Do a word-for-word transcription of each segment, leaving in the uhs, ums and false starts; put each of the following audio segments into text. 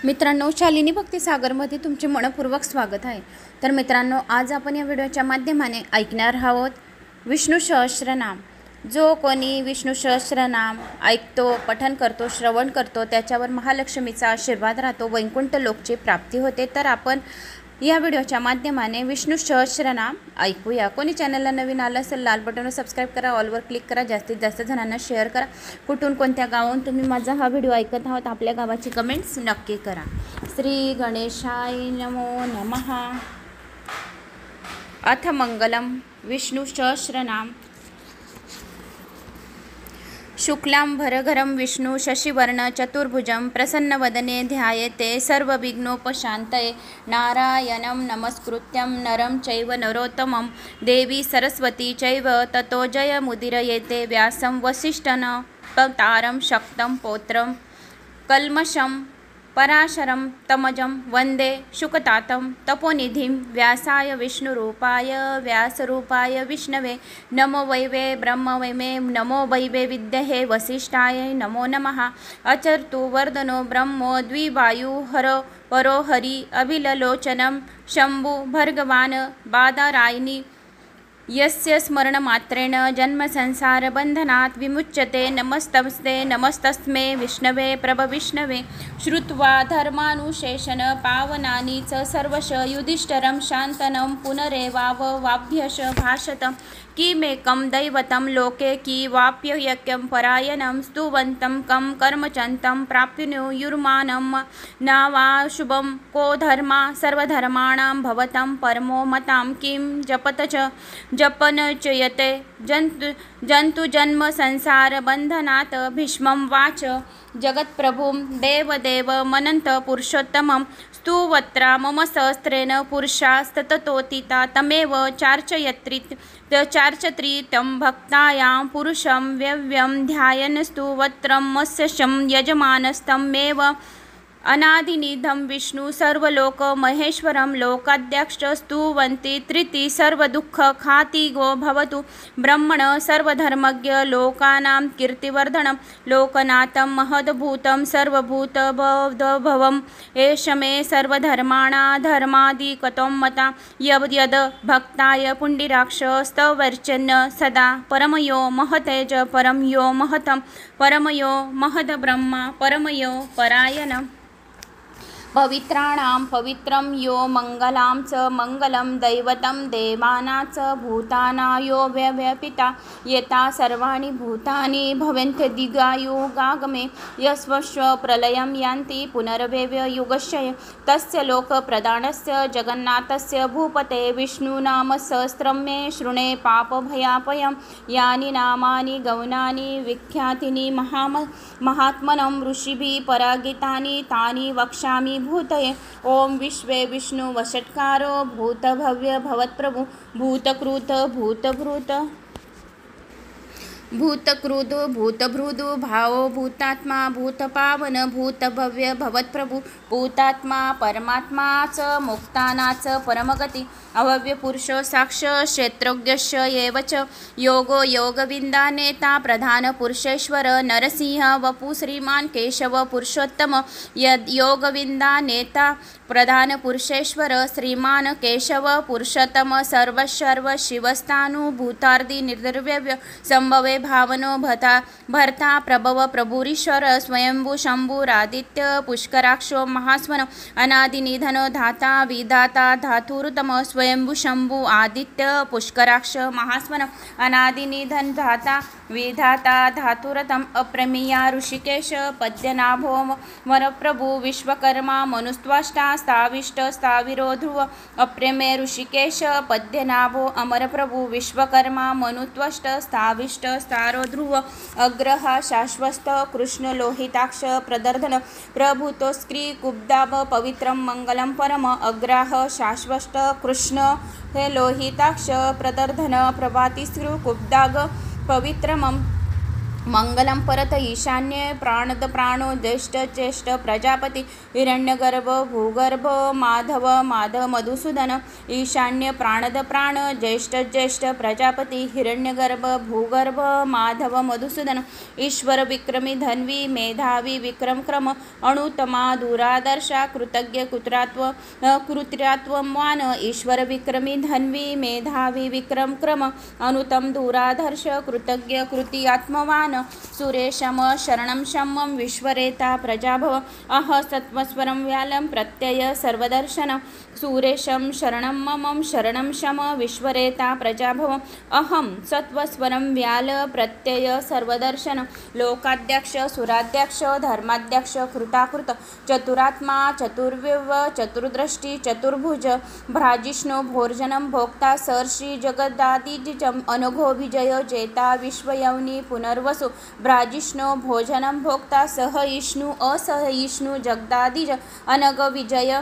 मित्रांनो, शालिनी भक्तिसागरमध्ये तुमचे मनपूर्वक स्वागत आहे। तर मित्रांनो, आज आपण या व्हिडिओच्या माध्यमाने ऐकणार आहोत विष्णू सहस्त्रनाम। जो कोणी विष्णू सहस्त्रनाम ऐकतो, पठण करतो, श्रवण करतो, त्याच्यावर महालक्ष्मीचा आशीर्वाद राहतो, वैकुंठ लोकची प्राप्ती होते। तर आपण या व्हिडिओच्या माध्यमाने विष्णू सहस्त्रनाम ऐकूया। कोणी चॅनलला नवीन आलं असेल, लाल बटनवर सबस्क्राइब करा, ऑलवर क्लिक करा, जास्तीत जास्त जणांना शेअर करा। कुठून कोणत्या गावाहून तुम्ही माझा हा व्हिडिओ ऐकत आहात, आपल्या गावाची कमेंट्स नक्की करा। श्री गणेशाय नमो नमः। अथ मंगलम विष्णु सहस्त्रनाम। शुक्लांबरधरं विष्णु शशिवर्ण चतुर्भुजं प्रसन्नवदने ध्यायेते सर्वविघ्नोपशान्तये। नारायणं नमस्कृत्यं नरं चैव नरोत्तमं देवी सरस्वती चैव ततो जयमुदीरयेते। व्यासं वसिष्ठनपतारं शक्तं पौत्रं कल्मषं पराशरं तमजं वन्दे शुकतातं तपोनिधिं। व्यासाय विष्णुरूपाय व्यासरूपाय विष्णवे नमो वैवे ब्रह्मवैमे नमो वैवे विद्महे वसिष्ठाय नमो नमः। अचर्तु वर्धनो ब्रह्मो द्विवायुहरो परो हरि अभिललोचनं शम्भु भर्गवान् बादरायिणी। यस्य स्मरणमात्रेण जन्मसंसारबन्धनात् विमुच्यते। नमस्तस्ते नमस्तस्मै विष्णवे प्रभविष्णवे। श्रुत्वा धर्मानुशेषण पावनानि च सर्वश युधिष्ठिरं शान्तनं पुनरेवाववाभ्यश भाषत। किमेकं दैवतं लोके किवाप्ययज्ञं परायणं स्तुवन्तं कं कर्मचन्तं प्राप्नुयुर्मानं न वा शुभं को धर्मा सर्वधर्माणां भवतं परमो मतां किं जपत च जपन चयते जन्तु जन्तुजन्म संसारबन्धनात्। भीष्मं वाच जगत्प्रभुं देवदेव मनन्त पुरुषोत्तमं स्तुवत्रा मम सहस्रेण पुरुषास्ततोतिता तमेव चार्चयत्रि चार्चत्रि तं भक्तायां पुरुषं व्यव्यं ध्यायन् स्तुवत्रं मत्स्यं यजमानस्तमेव अनादिनिधं विष्णु सर्वलोक महेश्वरं लोकाध्यक्ष स्तुवन्ति त्रिति सर्वदुःख खातिगो भवतु ब्रह्मण सर्वधर्मज्ञ लोकानां कीर्तिवर्धनं लोकनाथं महद्भूतं सर्वभूतभवम्। एष मे सर्वधर्माणां धर्मादिकतो मता यद् यद् भक्ताय पुण्डिराक्ष स्तवर्चन् सदा परमयो महतेज परमयो महतं परमयो महद्ब्रह्मा परमयो परायण। पवित्राणां पवित्रं यो मंगलां च मंगलं दैवतं देवानां च भूतानां यो व्यव्यपिता येता सर्वाणि भूतानि भवन्त्यधिगायुगागमे। यस्वश्व प्रलयं यान्ति पुनर्वैव युगस्य तस्य लोकप्रदानस्य जगन्नाथस्य भूपते विष्णुनाम सहस्रं मे शृणे पापभयापयं। यानि नामानि गौणानि विख्यातिनि महाम महात्मनं ऋषिभिः परागितानि तानि वक्ष्यामि भूतये। ओम विश्वे विष्णु वषट्कारो भूतभव्य भवत्प्रभु भूतकृत भूतभृत भूतकृद भूतभृद भावो भूतात्मा भूतपावन भूतभव्य भवत्प्रभु भूतात्मा परमात्मा च मुक्ताना च परमगति अव्यय पुरुषो साक्ष क्षेत्रज्ञस्य एव च योगो योगविन्दा नेता प्रधान पुरुषेश्वर नरसिंह वपु श्रीमान केशव पुरुषोत्तम यद योगविन्दा नेता प्रधान पुरुषेश्वर श्रीमान केशव पुरुषोत्तम सर्वशर्व शिवस्थानुभूतार्दि निर्द्रव्य संभवे भावनो भता भर्ता प्रभव प्रभुरीश्वर स्वयंभू शंभुरादित्य पुष्कराक्षो महास्वन अनादिनिधनो धाता विधाता धातुरुतम स्वयंभू शंभु आदित्य पुष्कराक्ष महास्वन अनादिनिधन धाता विधाता धातुरतम अप्रमेया ऋषिकेश पद्यनाभो वरप्रभु विश्वकर्मा मनुस्त्वष्टा स्थाविष्ट स्थाविरो ध्रुव अप्रमेय ऋषिकेश पद्यनाभो अमरप्रभु विश्वकर्मा मनुत्वष्ट स्थाविष्ट स्थारो ध्रुव अग्रह शाश्वस्त कृष्ण लोहिताक्ष प्रदर्धन प्रभुतोस्क्री कुब्दाब पवित्रं मंगलम परम अग्रह शाश्वस्त कृष्ण हे लोहिताक्ष प्रदर्धन प्रभातिस्कृ कुब्दाग पवित्रमं मंगलम परत ईशान्ये प्राणद प्राणो ज्येष्ठ ज्येष्ठ प्रजापती हिरण्यगर्भ भूगर्भ माधव माधव मधुसूदन ईशान्य प्राणद प्राण ज्येष्ठ ज्येष्ठ प्रजापती हिरण्यगर्भ भूगर्भ माधव मधुसूदन ईश्वर विक्रमी धन्वी मेधावी विक्रम क्रम अणुतमा दूरादर्शा कृतज्ञ कुत्रात्व कृत्यात्वमान ईश्वर विक्रमी धन्वी मेधावी विक्रम क्रम अनुतम दूरादर्श कृतज्ञ कृती आत्मवान सुरेशम शरणं शमं विश्वरेता प्रजाभव अह सत्वस्वरं व्यालं प्रत्यय सर्वदर्शन सुरेशं शरणं मम शरणं शम विश्वरेता प्रजाभव अहं सत्वस्वरं व्याल प्रत्यय सर्वदर्शन लोकाध्यक्ष सुराध्यक्ष धर्माध्यक्ष कृताकृत चतुरात्मा चतुर्विव चतुर्दृष्टी चतुर्भुज भ्राजिष्णु भोर्जनं भोक्ता सर्षी जगदादिजम अनघो विजय जेता विश्वयवनी पुनर्वसु भ्राजिष्णु भोजनं भोक्ता सहयिष्णु असहयिष्णु जगदादिज अनग विजय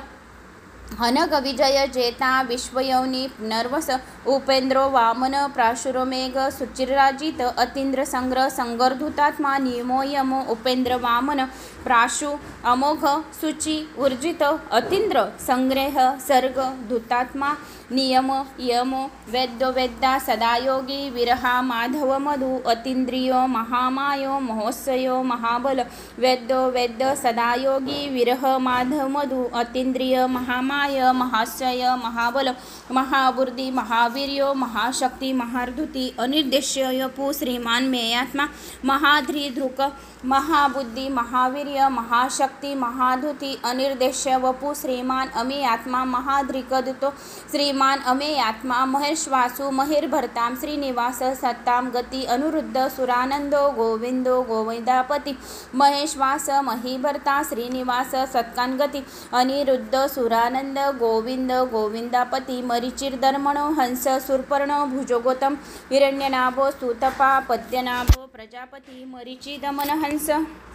अनग विजय जेता विश्वयवनी पुनर्वस उपेंद्रो वामन प्राशुरमेघ सुचिराजित अतींद्र संग्रह संगर्धुतात्मा नियमो यमो उपेंद्र वामन प्राशु अमोघ सुचि ऊर्जित अतींद्र संग्रह सर्ग धुतात्मा नियम यमो वेद्यो वेद्दा सदायोगी विरहा माधव मधु अतींद्रियो महामायो महोत्सयो महाबल वेद्यो वेद्य सदायोगी विरह माधव मधु अतींद्रिय महामाय महाशय महाबल महाबुर्दी महावीर्यो महाशक्ती महार्धुती अनिर्देश्य यपु श्रीमान मेयात्मा महाध्रीधृक महाबुद्धी महावीर्य महाशक्ती महाधुती अनिर्देश्य वपु श्रीमान अमी आत्मा महाध्रिकदुतो श्रीमान अमे आत्मा महेश्वासु महिर्भर्ताम श्रीनिवास सत्ताम गती अनुरुद्ध सुरानंदो गोविंदो गोविंदापती महेश्वास महिभर्ता श्रीनिवास सत्कान गती अनिरुद्ध सुरानंद गोविंद गोविंदापती मरीचिर्धर्मणो हंस सुरपर्ण भुजगोतम हिरण्यनाभो सुतपा पद्यनाभो प्रजापती मरीचि दमन हंस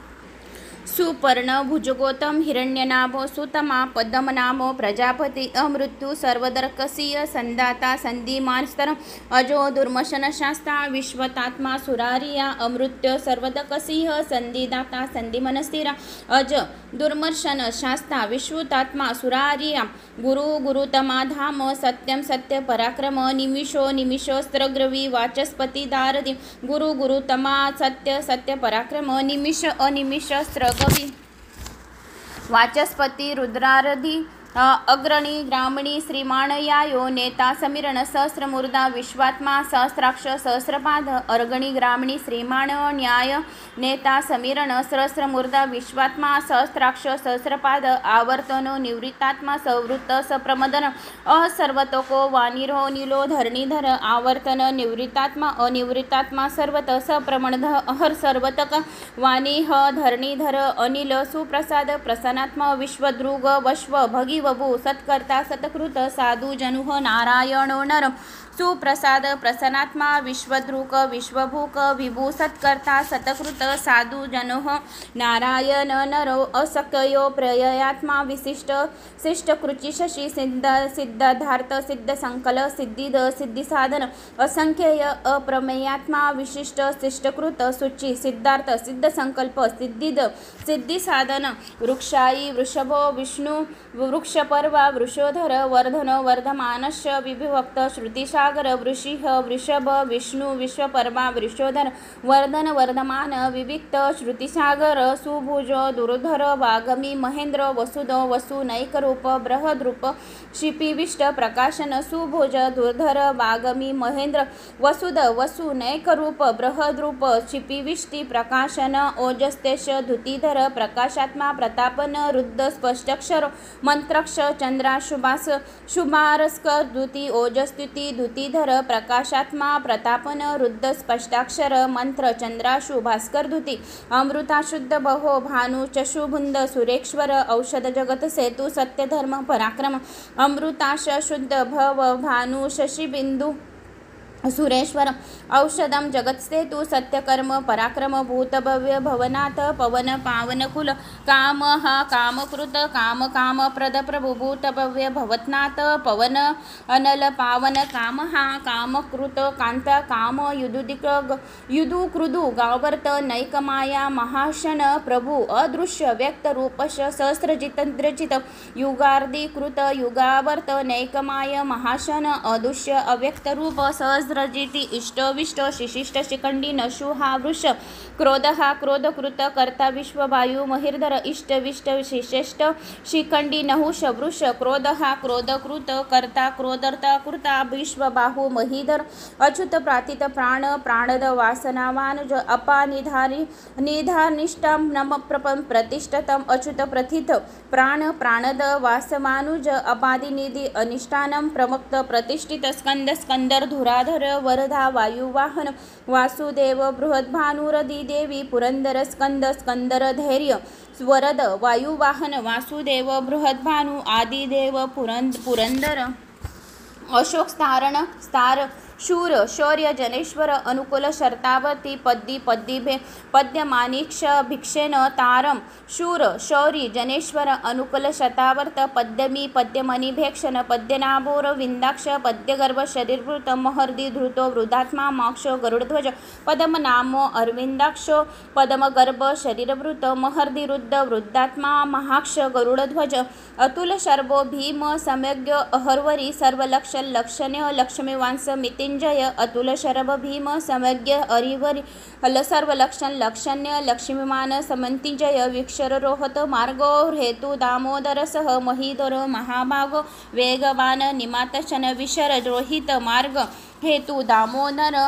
सुपर्ण भुजगोतम हिरण्यनाभो सुतमा पद्मनाभो प्रजापति अमृत्यु सर्वदर्कसीय संदाता संधिमानस्तर अजो दुर्मशन शास्ता विश्वतात्मा सुरारिया अमृत्य सर्वदकसीय संधिदाता संधिमनस्थिरा अज दुर्मर्शन शास्ता विश्वतात्मा सुरारिया गुरु गुरुतमा धाम सत्यम सत्य पराक्रम निमिषो निमिषोस्त्रग्रवी वाचस्पति दारदी गुरु गुरुतमा सत्य सत्य पराक्रम निमिष अनिमिषस्त्र कवि वाचस्पति रुद्रारधी अग्रणी ग्रामणी श्रीमाणयायो नेता समीरण सहस्रमूर्धा विश्वात्मा सहस्राक्ष सहस्रपाद अर्गणी ग्रामणी श्रीमाण न्याय नेता समीरण सहस्रमूर्धा विश्वात्मा सहस्राक्ष सहस्रपाद आवर्तनो निवृत्तात्मा संवृत्त सप्रमदन अह सर्वतोको वानिरो नीलो धरणीधर आवर्तन निवृत्तात्मा अनिवृत्तात्मा सर्वत सप्रमणध अहर सर्वतक वाणीह धरणीधर अनिल सुप्रसाद प्रसन्नात्मा विश्वद्रुग वश्व भगी वभू सत्कर्ता सतकृत साधु जनुह नारायणो नर सुप्रसाद प्रसन्नात्मा विश्वद्रुक विश्वभूक विभू सत्कर्ता सतकृत साधु जनुह नारायण नरो असक्यो प्रययात्मा विशिष्ट शिष्टकृचि शशि सिद्ध सिद्धार्थ सिद्ध संकल सिद्धिद सिद्धिसाधन असंख्यय अप्रमेयात्मा विशिष्ट शिष्टकृत सुचि सिद्धार्थ सिद्ध संकल्प सिद्धिद सिद्धिसाधन वृक्षाई वृषभो विष्णु वृक्षपर्वा वृषोधर वर्धन वर्धमानस्य विभक्त श्रुतिसागर वृषिह वृषभ विष्णु विश्वपर्वा वृषोधर वर्धन वर्धमान विविक्त श्रुतिसागर सुभुज दुर्धर वागमी महेंद्र वसुद वसु नैकरूप बृहद्रूप शिपिविष्ट प्रकाशन सुभुज दुर्धर वागमी महेंद्र वसुद वसु नैकरूप बृहद्रूप शिपिविष्टि प्रकाशन ओजस्तेश धुतीधर प्रकाशात्मा प्रतापन रुद्ध स्पष्टक्षर मंत्रक्ष चंद्रा शुभास शुभारस्क द्युती ओजस्तुती द्युतीधर प्रकाशात्मा प्रतापन रुद्ध स्पष्टाक्षर मंत्र चंद्राशु भास्कर द्युती अमृता शुद्ध बहो भानु चशुभुंद सुरेश्वर औषध जगत सेतु सत्यधर्म पराक्रम अमृताश शुद्ध भव भानु शशिबिंदू सुरेश्वर औषधम जगत्सेतु सत्यकर्म पराक्रम भूतभव्य भवनाथ पवन पावन कुल काम हा कामकृत काम काम प्रद प्रभु भूतभव्य भवतनाथ पवन अनल पावन काम हा कामकृत कांत काम युदुदिक युदु कृदु गावर्त नैकमाया महाशन प्रभु अदृश्य व्यक्त रूपश सहस्रजितंद्रचित युगार्धीकृत युगावर्त नैकमाय महाशन अदृश्य अव्यक्त रूप सहस्र रजिति इष्टविष्ट शिशिष्ट शिखंडी नशु हा वृष क्रोध हा क्रोधकृत कर्ता विश्ववायू महिर्धर इष्टविष्ट शिशिष्ट शिखंडी नहुष वृष क्रोध हा क्रोधकृत कर्ता क्रोधर्ता कृता विश्वबाहू महिधर अच्युत प्रातित प्राण प्राणद वासनावान ज अपानिधारी निधानिष्ठम नम प्रपम प्रतिष्ठतम अच्युत प्रथित प्राण प्राणद वासमानुज अपादिनिधि अनिष्ठानम प्रमुक्त प्रतिष्ठित स्कंद स्कंदर धुराधर वरधा वायुवाहन वासुदेव बृहद्भानुरदी देवी पुरंदर स्कंद स्कंदर धैर्य वरद वायुवाहन वासुदेव बृहद्भानु आदिदेव पुरंद पुरंदर अशोक स्थारण स्तार शूर शौर्य जनेश्वर अनुकूल शर्तावती पद्दी पद्दी पद्यमानिक्ष भिक्षेन तारम शूर शौरी जनेश्वर अनुकूल शतावर्त पद्यमी पद्यमणिभेक्षण पद्यनाभोर विंदाक्ष पद्यगर्भ शरीरभृत महर्दी धृतो वृद्धात्मा मोक्ष गरुडध्वज पद्मनामो अरविंदाक्ष पद्मगर्भ शरीरभृत महर्दी रुद्ध वृद्धात्मा महाक्ष गरुडध्वज अतुल शर्भो भीम सम्यज्ञ अहर्वरी सर्वलक्ष लक्षण्य लक्ष्मीवांस मिति जय अतुल शरभ भीम समज्ञ अरिवरी हल सर्व लक्षण लक्षण्य लक्ष्मीमान समंतिजय वीक्षर रोहत मार्गो हेतु दामोदर सह महीधर महाभागो वेगवान निमातशन विशर रोहित मार्ग हेतु दामोदर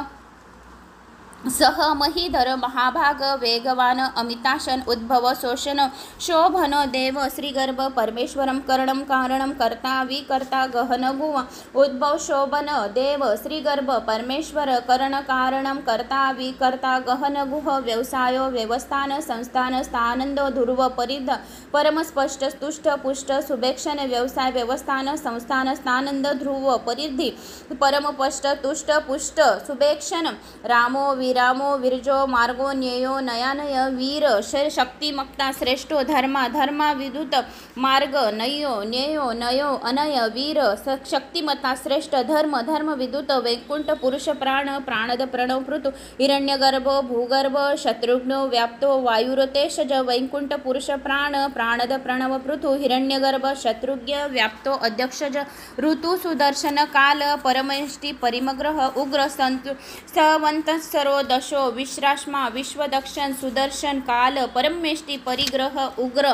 सह महीधर महाभाग वेगवान अमिताशन उद्भव शोषण शोभन देव श्रीगर्भ परमेश्वरम करणम कारणम कर्ता विकर्ता गहन गुव उद्भव शोभन देव श्रीगर्भ परमेश्वर करण कारणम कर्ता विकर्ता गहन गुह व्यवसायो व्यवस्थान संस्थान स्थानंद ध्रुव परिध परमस्पष्ट स्तुष्ट पुष्ट सुभेक्षण व्यवसाय व्यवस्थान संस्थान स्थानंद ध्रुव परिधी परमपष्ट तुष्ट पुष्ट सुभेक्षण रामो विरामो विरजो मार्गो न्ययो नयानय वीर शक्तिमक्ता श्रेष्ठो धर्मा धर्मा विदुत मार्ग नयो न्ययो नयो अनय वीर शक्तिमता श्रेष्ठ धर्म धर्म विदुत वैकुंठ पुरुष प्राण प्राणद प्रणव पृथु हिरण्यगर्भो भूगर्भ शत्रुघ्नो व्याप्तो वायुरतेशज वैकुंठ पुरुष प्राण प्राणद प्रणव पृथु हिरण्यगर्भ शत्रुघ्न व्याप्तो अध्यक्षज ऋतु सुदर्शन काल परमेष्टि परिमग्रह उग्र संतु सवंतसरो दशो विश्राश्मा विश्वदक्षण सुदर्शन काल परमेष्टि परिग्रह उग्र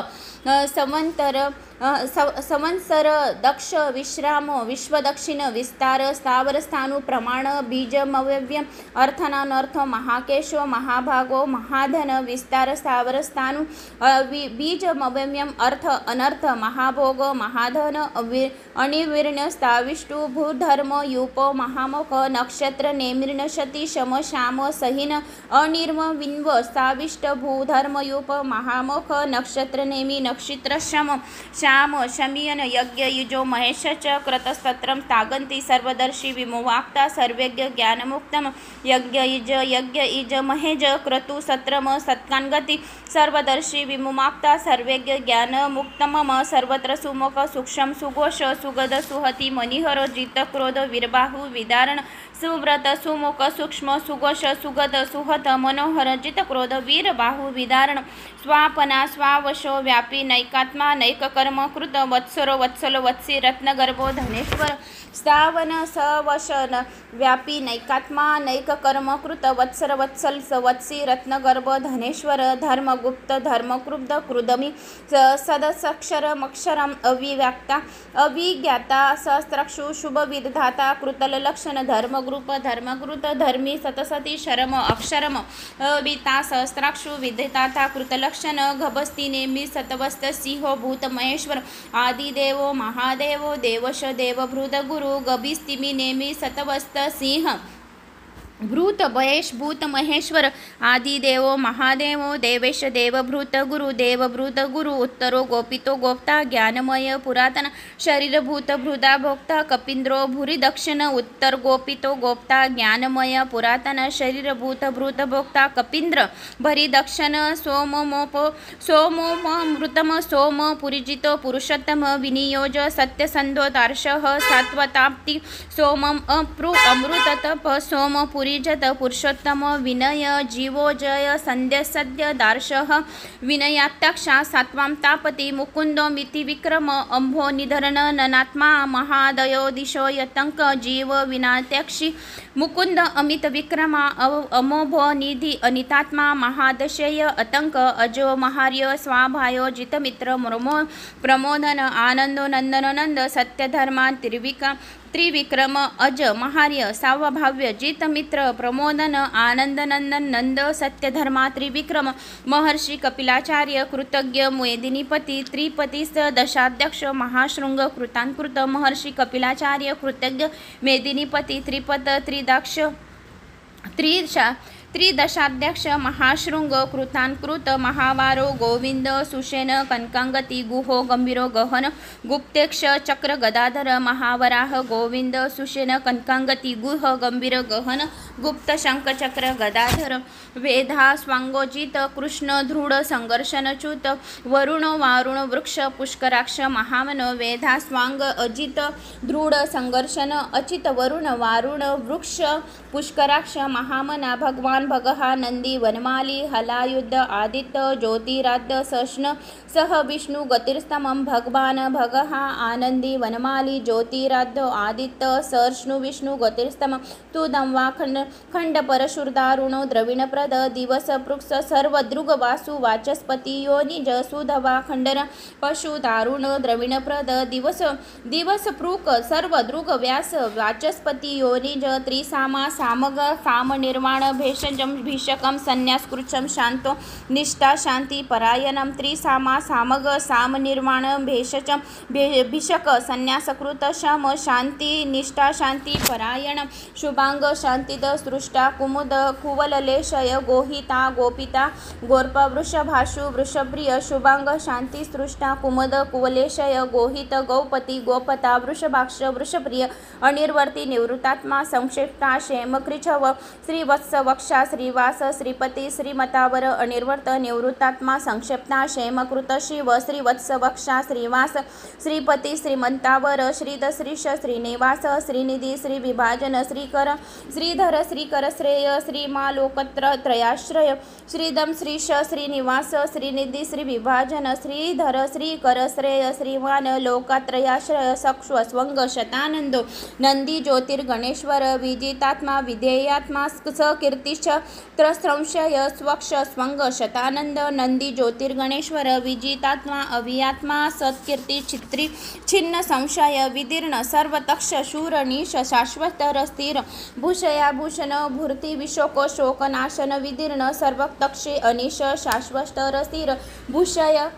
समंतर संवत्सर दक्ष विश्रामो विश्वदक्षिण विस्तार स्थावर स्थानु प्रमाण बीजमव्यव्य अर्थनानर्थ महाकेशो महाभागो महाधन विस्तार स्थावर स्थानु बीजमव्यव्यम अर्थ अनर्थ महाभोग महाधन अनिवीर्ण स्थाविष्टु भूधर्म युपो महामुख नक्षत्र नेमिर्ण शती शम श्याम सहीन अनिर्म विन्व स्थाविष्ट भूधर्म युप महामुख नक्षत्र नेमि नक्षत्र श्रम श्याम शमीयन यज्ञ युजो महेश च क्रतस्तत्रम तागंती सर्वदर्शी विमोवाक्ता सर्वज्ञ ज्ञानमुक्तम यज्ञ इज यज्ञ इज महेज क्रतु सत्रम सत्कांगति सर्वदर्शी विमुक्ता सर्वज्ञ ज्ञानमुक्तम सर्वत्र सुमुख सूक्ष्म सुघोष सुगद सुहति मणिहर जित क्रोध वीरबाहु विदारण सुव्रत सुमुख सूक्ष्म सुघोष सुगद सुहत मनोहर जित क्रोध वीर बाहु विदारण स्वापना स्वावशो व्यापी नैकात्मा नैक कर्म कृत वत्सरो वत्सल वत्सी रत्नगर्भो धनेश्वर स्थावन सवशन व्यापी नैकात्मा नैक कर्म कृत वत्सर वत्सल सवत्सी रत्नगर्भ धनेश्वर धर्मगुप्त धर्मक्रुब्ध क्रुदमी सदसक्षर मक्षरम अविव्याक्ता अविज्ञाता सहस्राक्षु शुभ विधाता कृतल लक्षण धर्मग्रुप धर्मकृत धर्मी सतसती शरम अक्षरम अविता सहस्राक्षु विधिताता कृतलक्षण गभस्ती नेमी सतवस्त सिंहो भूत महेश्वर आदिदेवो महादेवो देवश देवभृत गुरु गभिस्तिमी नेमी सतवस्त सिंह भूत महेश भूत महेश्वर आदिदेवो महादेवो देवेश देवभूत गुरु देवभूत गुरु उत्तरो गोपितो गोप्ता ज्ञानमय पुरातन शरीरभूत भृदा भोक्ता कपिंद्रो भूरी दक्षिण उत्तर गोपितो गोप्ता ज्ञानमय पुरातन शरीरभूत भृत भोक्ता कपिंद्र भरी दक्षिण सोमोप सोमोमृतम सोम पुरिजितो पुरुषोत्तम विनियोज सत्यसंधो तार्षः सात्वताप्ति सोमम अप्रू अमृततप सोम पुरीजत पुरुषोत्तम विनय जीवोजय संध्य सद्य दार्शः विनयात्तक्षा सात्वां तापति मुकुंदो मिति विक्रम अंभो निधरण ननात्मा महादयो दिशो यतंक जीव विनात्यक्षी मुकुंद अमित विक्रमा अमोभो निधि अनितात्मा महादशय अतंक अजो महार्य स्वाभायो जितमित्र मृमो प्रमोदन आनंदो नंदन नंद सत्यधर्मा त्रिविका त्रिविक्रम अज महार्य सावभाव्य जितमित्र प्रमोदन आनंदनंदन नंद सत्यधर्मा त्रिविक्रम महर्षी कपिलाचार्य कृतज्ञ मेदिनीपती त्रिपती दशाध्यक्ष महाशृंग कृतांकृत महर्षी कपिलाचार्य कृतज्ञ मेदिनीपती त्रिपद त्रिदक्ष त्रिशा त्रिदशाध्यक्ष महाशृंग कृतांकृत महावारो गोविंद सुषेण कनकांगती गुहो गंभीरो गहन गुप्तेक्ष चक्र गदाधर महावराह गोविंद सुषेण कनकांगती गुह गंभीर गहन गुप्त शंख चक्र गदाधर वेधा स्वांगोजित कृष्ण दृढ संघर्षणच्युत वरुण वारुण वृक्ष पुष्कराक्ष महामन वेधा स्वांग अजित दृढ संघर्षण अचित वरुण वारुण वृक्ष पुष्कराक्ष महामना भगवान भगहा नंदी वनमाली हलायुद्ध आदित्य ज्योतिराद्य सष्ण सह विष्णु गतिर्स्तमं भगवान भगहा आनंदी वनमाली ज्योतिराद्य आदित्य सर्ष्णु विष्णु गतिर्स्तमं तु दंवा खंड खंड परशुर्दारुणो द्रविणप्रद दिवस पृक्ष सर्व दृग वासु वाचस्पति योनिज सुधवा खंडन पशु दारुण द्रविणप्रद दिवस दिवस पृक सर्व दृग व्यास वाचस्पति योनिज त्रिसामा सामग काम निर्माण भेषजम भीषकम संन्यासकृच्छम शांतो निष्ठा शांति परायणम त्रिसामा सामग साम निर्माण भेषजम भीषक संन्यासकृत शम शांति निष्ठा शांति परायण शुभांग शांतिद सृष्टा कुमुद कुवललेशय गोहिता गोपिता गोर्प वृषभाशु वृषप्रिय शुभांग शांति सृष्टा कुमुद कुवलेशय गोहित गौपति गोपता वृषभाक्ष वृषप्रिय अनिर्वर्ती निवृत्तात्मा संक्षिप्ता क्षेमकृच्छव श्रीवत्स वक्षा श्रीवास श्रीपती श्रीमतावर अनिर्वर्त निवृत्तात्मा संक्षिप्ता क्षेमकृत शिव श्रीवत्स वक्षा श्रीवास श्रीपती श्रीमंतावर श्रीद श्रीश श्रीनिवास श्रीनिधी श्रीविभाजन श्रीकर श्रीधर श्रीकर श्रेय श्रीमालोकत्र त्रयाश्रय श्रीदम श्रीश श्रीनिवास श्रीनिधी श्रीविभाजन श्रीधर श्रीकर श्रेय श्रीमान लोकात्रयाश्रय सक्ष्व स्वंग शतानंदो नंदी ज्योतिर्गणेश्वर विजितात्मा विधेयात्मा सकीर्तिश्च त्रस्रंशय स्वक्ष स्वंग शतानंद नंदी ज्योतिर्गणेश्वर विजितात्मा अवियात्मा सत्कीर्ती चित्री छिन्न संशय विदीर्ण सर्वतक्ष शूर निश शाश्वतर स्थिर भूषयाभूषण भूर्ती विशोक शोकनाशन विदीर्ण सर्वतक्षे अनिश शाश्वतर स्थिर भूषय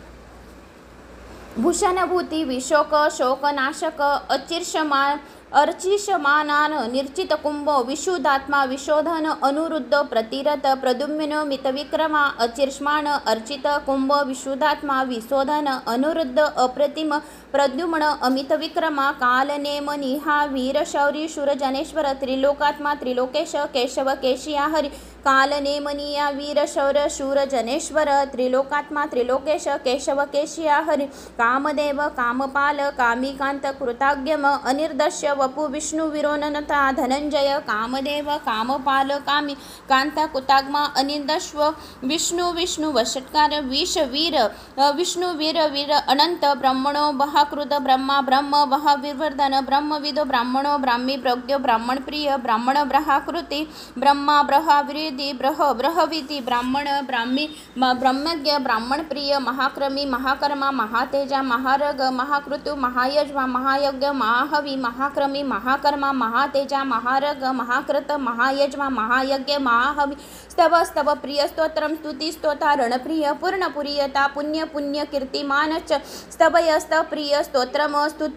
भूषणभूती विशोक शोकनाशक अचिर्षमान अर्चिषमानान निर्चित कुंभ विशुद्धात्मा विशोधन अनुरुद्ध प्रतिरत प्रद्युम्न मितविक्रमा अचिर्ष्मान अर्चित कुंभ विशुद्धात्मा विशोधन अनुरुद्ध अप्रतिम प्रद्युम्न अमित विक्रमा कालनेम निहा वीरशौरी शूरजनेश्वर त्रिलोकात्मा त्रिलोकेश केशव केशिया हरि कालनेमनिया वीरशौर शूरजनेश्वर त्रिलोकात्मा त्रिलोकेश केशव केशिया हरि कामदेव कामपाल कामिकांत कृताज्ञम अनिर्दश्य वपु विष्णु विरोननता धनंजय कामदेव कामपाल कामी कांता कुताग्मा अनिर्दश्व विष्णु विष्णु वषट्कार विषवीर विष्णु वीर वीर अनंत ब्रह्मणो बहाकृत ब्रह्मा ब्रह्म बहाविवर्धन ब्रह्मविदो ब्राह्मणो ब्राह्मी प्रज्ञो ब्राह्मण प्रिय ब्राह्मण ब्रहाकृती ब्रह्मा ब्रहाविरिदी ब्रह ब्रहविती ब्राह्मण ब्राह्मी ब्रह्मज्ञ ब्राह्मण प्रिय महाक्रमी महाकर्मा महातेजा महारग महाकृतु महायज्वा महायज्ञ महाहवी महाक्रमी महाकर्मा महातेजा महारग महाकृत महायज्वा महायज्ञ महाहवी स्तव स्तव प्रिय स्तोत्रम स्तुति स्तोता रणप्रिय पूर्णपुरीयता पुण्य पुण्य कीर्तिमानच स्तवयस्त प्रिय स्तोत्रम स्तुति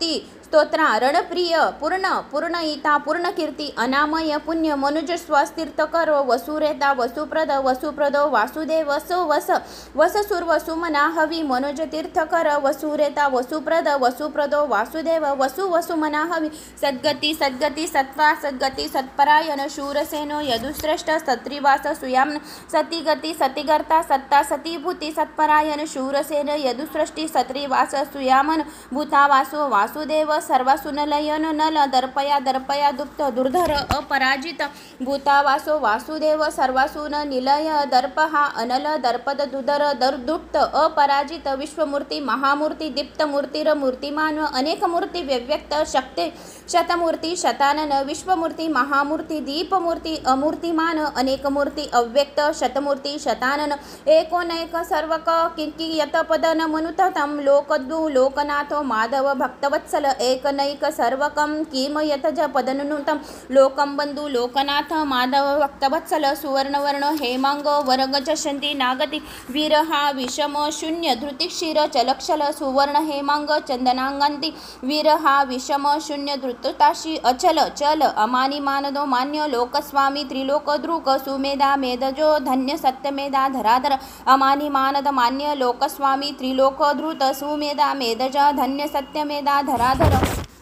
स्तोत्रा रणप्रिय पूर्ण पूर्णईता पूर्णकीर्ती अनामय पुण्य मनुज स्वस्तीर्थकर वसुरेता वसुप्रद वसुप्रदो वासुदेव सो वस वससुर वसुमना हवी मनोज तीर्थकर वसुरेता वसुप्रद वसुप्रदो वासुदेव वसु वसुमना हवी सद्गती सद्गती सत्वा सद्गती सत्परायण शूरसेनो यदुश्रेष्ठ सत्रिवास सुयाम सतिगती सतिगर्ता सत्ता सतीभूती सत्परायण शूरसेन यदुसृष्टी सत्रिवास सुयामन भूतावासो वासुदेव सर्वासुनलयन नल दर्पया दर्पया दुप्त दुर्धर अपराजित भूतावासो वासुदेव सर्वासुन निलय दर्पहा अनल दर्पद दुधर दर्दुप्त अपराजित विश्वमूर्ती महामूर्ती दीप्त मूर्तीर मूर्तिमान अनेक मूर्ती व्यव्यक्त शक्ते शतमूर्ती शतानन विश्वमूर्ती महामूर्ती दीपमूर्ती अमूर्तिमान अनेक मूर्ती अव्यक्त शतमूर्ती शतानन एकोनैक सर्वक किंकियत पदन मनुतम लोकद्दु लोकनाथो माधव भक्तवत्सल एकनैक सर्वकं किम यतज पदनुनुतम लोकं बंधु लोकनाथ माधव भक्तवत्सल सुवर्णवर्ण हेमांग वरगजशंती नागती वीरहा विषम शून्य धृतिक्षीर चलक्षल सुवर्ण हेमांग चंदनांगांती वीरहा विषम शून्य धृतताशी अचल चल अमानी मानदो मान्य लोकस्वामी त्रिलोकद्रुक सुमेधा मेधजो धन्य सत्यमेधा धराधर अमानी मानद मान्य लोकस्वामी त्रिलोकधृत सुमेधा मेधजा धन्य सत्यमेधा धराधर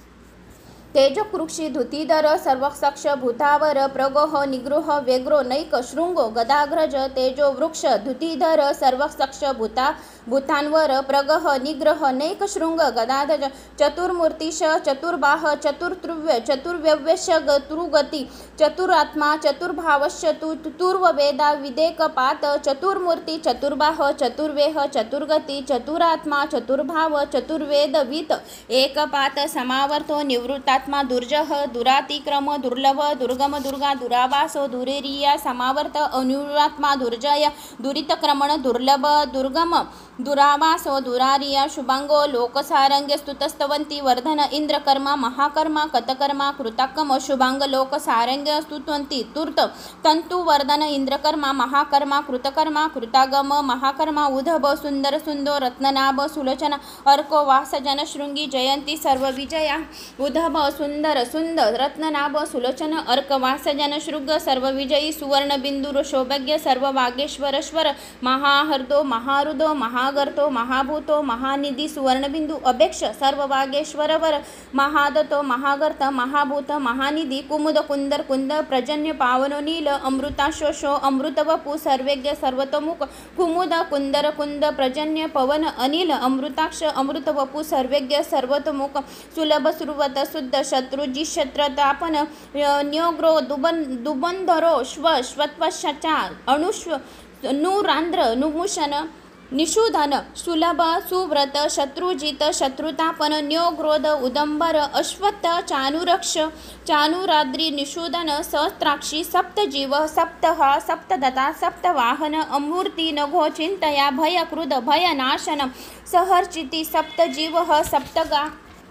तेज कृक्षी धुतीधर सर्वसक्ष भूतावर प्रगोह निगृह वेग्रो नैक शृंगो गदाग्रज तेजो वृक्ष धुतीधर सर्वसक्ष भूता भूतांवर प्रगह निग्रह नैक शृंग गदाधज चतुर्मूर्तिश चतुर्बाह चतुर्तृव्य चतुर्व्यव्यश तुरुगती चतुरात्मा चतुर्भावश्च चतुर्वेदा विदेकपात चतुर्मूर्ती चतुर्बाह चतुर्वेह चतुर्गती चतुरात्मा चतुर्भाव चतुर्वेद वित एकपात समावर्तो निवृत्ता आत्मा दुर्जह दुरातिक्रम दुर्लभ दुर्गम दुर्गा दुरावासो दुरेरिया समावर्त अनुरात्मा दुर्जय दुरितक्रमण दुर्लभ दुर्गम दुरावासो दुरारिया शुभांगो लोकसारंग्य स्तुतस्तवंती वर्धन इंद्रकर्मा महाकर्मा कतकर्मा कृताकम शुभांग लोकसारंग्य स्तुतवंती तूर्त तंतु वर्धन इंद्रकर्मा महाकर्मा कृतकर्मा कृतागम महाकर्मा उधब सुंदर सुंदो रत्ननाभ सुलोचना अर्को वास जनशृंगी जयंती सर्व विजया उधब सुंदर सुंदर रत्ननाभ सुलोचन अर्क वास जनशृंग सर्व विजयी सुवर्ण बिंदुर शोभज्ञ सर्व वागेश्वरेश्वर महाहर्दो महारुदो महागर्तो महाभूतो महानिधी सुवर्णबिंदू अभेक्ष सर्व वागेश्वरवर महादतो महागर्त महाभूत महानिधी कुमुद कुंदर कुंद प्रजन्य पावनो नील अमृताशोषो अमृतवपू सर्वेज्ञ सर्वतोमुख कुमुद कुंदर कुंद प्रजन्य पवन अनिल अमृताक्ष अमृतवपू सर्वेज्ञ सर्वतोमुख सुलभ सुरवत शुद्ध शत्रुजी शत्रतापन न्योग्रो दुबन दुबंधरो श्व श्वत्वशचा अणुश्व नुरांध्र नुमुशन निषूधन सुलभ सुव्रत शत्रुजित शत्रुतापन न्योग्रोध उदंबर अश्वत्थ चानुरक्ष चानुराद्री निषूदन सहस्त्राक्षी सप्तजीव सप्तह सप्तदता सप्तवाहन अमूर्ती नघो चिंतया भयकृद भयनाशन सहर्चिति सप्तजीव सप्तगा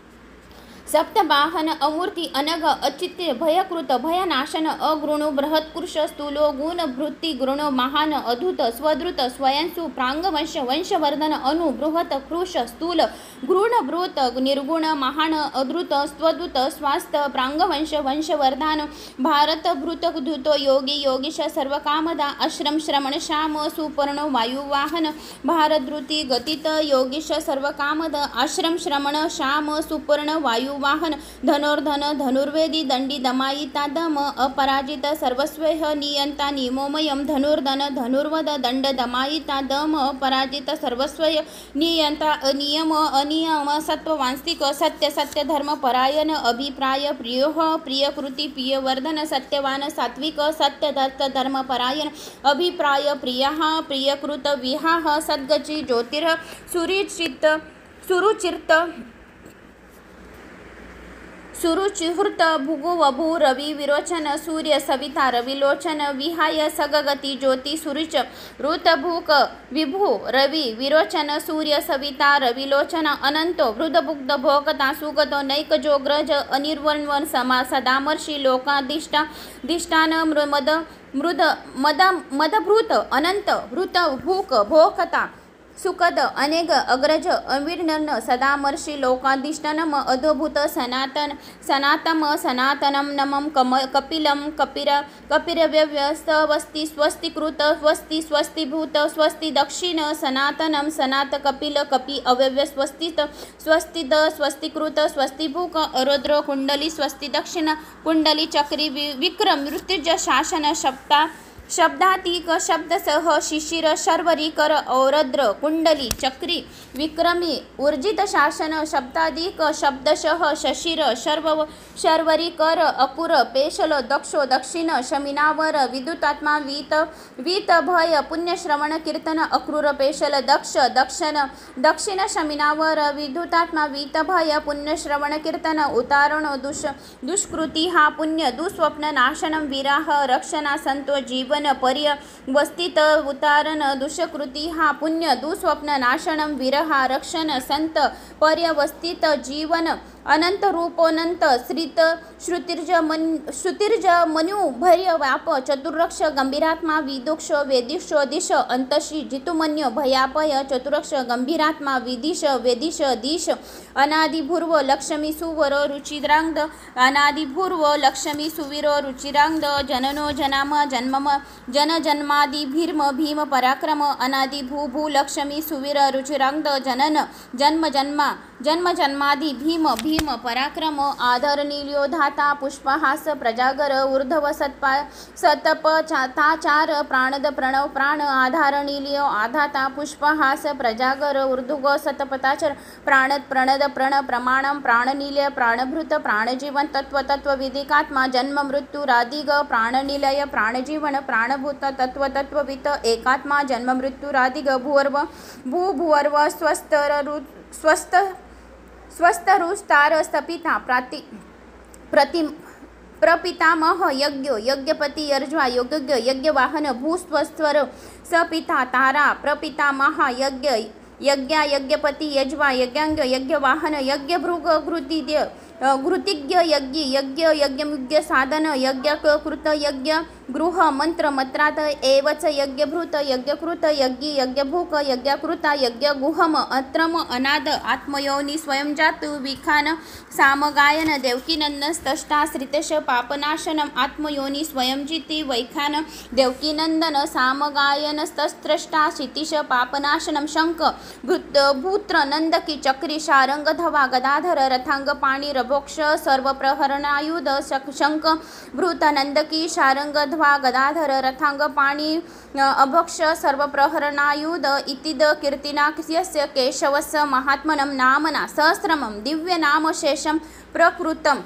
सप्तवाहन अमूर्ति अनग अचित्य भयकृत भयनाशन अगृणु बृहत्पुरुष स्थूलो गुणभृत्ति गुणो महान अधूत स्वधृत स्वयंसु प्रांगवंश वंशवर्धन अनु बृहत कृश स्थूल गृणभृत निर्गुण महान अधृत स्वधृत स्वास्थ प्रांगवंश वंशवर्धन भारत भृत धृतो योगी योगीश सर्वकामदा आश्रम श्रमण श्याम सुपर्ण वायुवाहन भारतधृती गतित योगीश सर्वकामद आश्रम श्रमण श्याम सुपर्ण वायु वाहन धनुर्धन धनुर्वेदी दंडी दमायिता दम अपराजित सर्वस्वेह नियंता निमोमयम धनुर्धन धनुर्वद दंड दमायिता दम अपराजित सर्वस्वय नियंता अनियम अनियम सत्ववांस्तिक सत्य सत्य धर्म परायण अभिप्राय प्रियो प्रियकृति प्रियवर्धन सत्यवान सात्विक सत्य दत्त धर्म परायण अभिप्राय प्रियः प्रियकृत विहाः सद्गची ज्योतिर् सुरुचित सुरुचिर्त सुरुचिहृत भुगु वभु रवि विरोचन सूर्य सविता रविलोचन विहाय सगगति ज्योति सुरुच ऋतभूक विभु रवि विरोचन सूर्य सविता रविलोचन अनंतो वृद्धबुग्ध भोगता सुगतो नैकजोग्रज अनिर्वण्वन समा सदामर्षि लोकादिष्टा दिष्टान मद मृद मद मदभृत अनंत वृत भूक भोगता सुखद अनेक अग्रज अविर्नन सदामर्षि लोकाधिष्ठानम अधोभूत सनातन सनातम सनातनम नमम कम कपिलम कपिर कपिरव्यस्तवस्ति स्वस्तिकृत स्वस्ति स्वस्तिभूत स्वस्ति दक्षिण सनातनम सनात कपिल कपि अव्यव्य स्वस्तित स्वस्तिद स्वस्तिकृत स्वस्तिभूक अरुद्र कुंडली स्वस्ति दक्षिण कुंडली चक्री विक्रम मृत्युज शासन शब्दा शब्दातीक शब्दसह शिशिर शर्वरीकर औरद्र कुंडली चक्री विक्रमी ऊर्जित शासन शब्दाधिक शब्दशः शशिर शर्व शर्वरीकर अकुर पेशल दक्षो दक्षिण शमिनावर विद्युतात्मा वीत वीत भय पुण्यश्रवण कीर्तन अक्रूर पेशल दक्ष दक्षिण दक्षिण शमिनावर विद्युतात्मा वीत भय पुण्यश्रवण कीर्तन उतारण दुष दुष्कृती हा पुण्य दुस्वप्न नाशनम विराह रक्षणा संतो जीवन पर्यवस्थित उतारण दुष्कृती हा पुण्य दुस्वप्न नाशनम विरहा रक्षण संत पर्यवस्थित जीवन अनंत रूपोनंत श्रित श्रुतिर्ज मन श्रुतिर्ज मनु भर्य व्याप चतुर्रक्ष गंभीरात्मा विदुक्ष वेदिक्ष दिश अंतशी जितुमन्य भयापय चतुर्रक्ष गंभीरात्मा विदिश वेदिश दिश अनादिभूर्व लक्ष्मी सुवर रुचिरांग अनादिभूर्व लक्ष्मी सुवीर रुचिरांग जननो जनाम जन्मम जन जन्मादि भीर्म भीम पराक्रम अनादि भू भू लक्ष्मी सुवीर रुचिरांग जनन जन्म जन्मा जन्म जन्मादि भीम भीम पराक्रम आधर नील्योधाता पुष्पहास प्रजागर ऊर्ध्व सत्पा सतप चाताचार प्राणद प्रणव प्राण आधार नील्यो आधाता पुष्पहास प्रजागर ऊर्ध्व सतपताचर प्राणद प्रणद प्रण प्रमाणम प्राणनीलय प्राणभृत प्राणजीवन तत्व तत्व विदिकात्मा जन्म मृत्यू रादिग प्राणनिलय प्राणजीवन प्राणभूत तत्व तत्ववित एकात्मा जन्म मृत्यू रादिग भूर्व भू भूर्व स्वस्तर स्वस्थ स्वस्तरुस्तार सपिता प्राति प्रति प्रपितामह यज्ञ यज्ञपति यज्वा यज्ञ यज्ञवाहन भूस्वस्थर सपिता तारा प्रपितामह यज्ञ यज्ञ यज्ञपति यज्वा यज्ञांग यज्ञवाहन यज्ञभृग घृतिद्य घृतिज्ञ यज्ञ यज्ञ यज्ञमुज्ञ साधन यज्ञकृत यज्ञ गृह मंत्र मंत्रात एवच यज्ञभृत यज्ञकृत यज्ञ यज्ञभूक यज्ञकृत यज्ञ गुहम अत्रम अनाद आत्मयोनि स्वयंजात विखान सामगायन देवकीनंदन स्तष्टा श्रितेश पापनाशनम आत्मयोनि स्वयंजिति वैखान देवकीनंदन सामगायन स्तस्त्रष्टा क्षितिश पापनाशनम शंख भूत भूत्र नंदकी चक्री शारंग धवा गदाधर रथांग पाणी रभोक्ष सर्व प्रहरणायुध शंख भृत नंदकी शारंग ध्वा गदाधर रथांग पाणी अभक्ष सर्व प्रहरणायुध इतिद कीर्तिनाक्यस्य केशवस्य महात्मनं नामना सहस्रमं दिव्य नामशेषम प्रकृतम।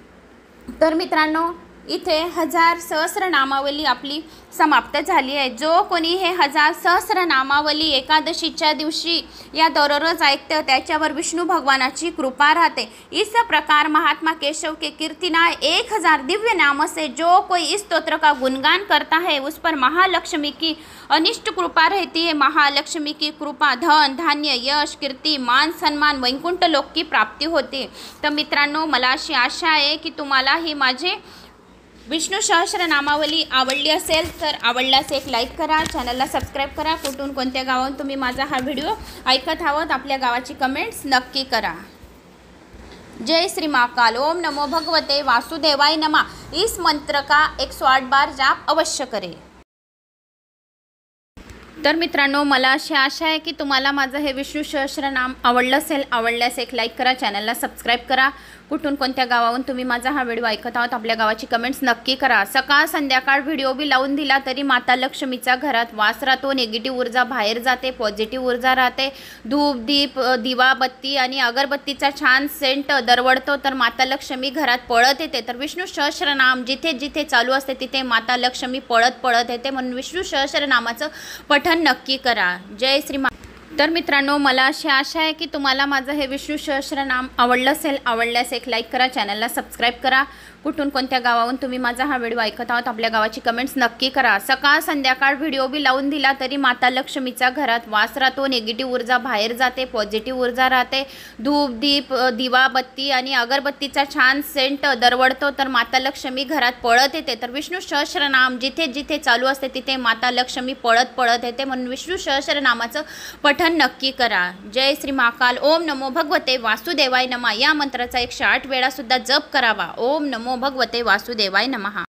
तर मित्रांनो इथे हजार सहस्र नामावली आपली समाप्त झाली आहे। जो कोणी हे हजार सहस्र नामावली एकादशीच्या दिवशी या दररोज ऐकते त्याच्यावर विष्णु भगवानाची कृपा रहते। इस प्रकार महात्मा केशव के कीर्तिना एक हजार दिव्य नाम से जो कोई इस स्तोत्र का गुणगान करता है उस पर महालक्ष्मी की अनिष्ट कृपा रहती है। महालक्ष्मी की कृपा धन धान्य यश कीर्ती मान सन्मान वैकुंठ लोक की प्राप्ती होते। तर मित्रांनो मला अशी आशा आहे की तुम्हाला ही माझे विष्णू सहस्र नामावली आवडली असेल तर आवडल्यास एक लाईक करा, चॅनलला सबस्क्राईब करा। कुठून कोणत्या गावाहून तुम्ही माझा हा व्हिडिओ ऐकत आहात आपल्या गावाची कमेंट्स नक्की करा। जय श्री महाकाल। ओम नमो भगवते वासुदेवाय नमः। इस मंत्र का एक सौ आठ बार जाप अवश्य करें। तर मित्रांनो मला अशी आशा आहे की तुम्हाला माझं हे विष्णू सहस्रनाम आवडलं असेल, आवडल्यास एक लाईक करा, चॅनलला सबस्क्राईब करा। कुठून कोणत्या गावाहून तुम्ही माझा हा व्हिडिओ ऐकत आहात आपल्या गावाची कमेंट्स नक्की करा। सकाळ संध्याकाळ व्हिडिओ बी लावून दिला तरी माता लक्ष्मीचा घरात वास राहतो, निगेटिव्ह ऊर्जा बाहेर जाते, पॉझिटिव्ह ऊर्जा राहते। धूप दीप दिवा बत्ती आणि अगरबत्तीचा छान सेंट दरवळतो तर माता लक्ष्मी घरात पळत येते। तर विष्णू सहस्रनाम जिथे जिथे चालू असते तिथे माता लक्ष्मी पळत पळत येते, म्हणून विष्णू सहस्रनामाचं पठण नक्की करा। जय श्री मा। तर मित्रांनो मला अशी आशा आहे की तुम्हाला माझं हे विष्णू सहस्रनाम आवडलं असेल, आवडल्यास एक लाईक करा, चॅनलला सबस्क्राईब करा। कुठून कोणत्या गावाहून तुम्ही माझा हा व्हिडिओ ऐकत आहात आपल्या गावाची कमेंट्स नक्की करा। सकाळ संध्याकाळ व्हिडिओ बी लावून दिला तरी माता लक्ष्मीचा घरात वास राहतो, निगेटिव्ह ऊर्जा बाहेर जाते, पॉझिटिव्ह ऊर्जा राहते। धूप दीप दिवा बत्ती आणि अगरबत्तीचा छान सेंट दरवळतो तर माता लक्ष्मी घरात पळत येते। तर विष्णू सहस्रनाम जिथे जिथे चालू असते तिथे माता लक्ष्मी पळत पळत येते, म्हणून विष्णू सहस्रनामाचं पठण पठण नक्की करा. जय श्री महाकाल. ओम नमो भगवते वासुदेवाय नमः या मंत्राचा एकशे आठ वेळा सुद्धा जप करावा. ओम नमो भगवते वासुदेवाय नमः.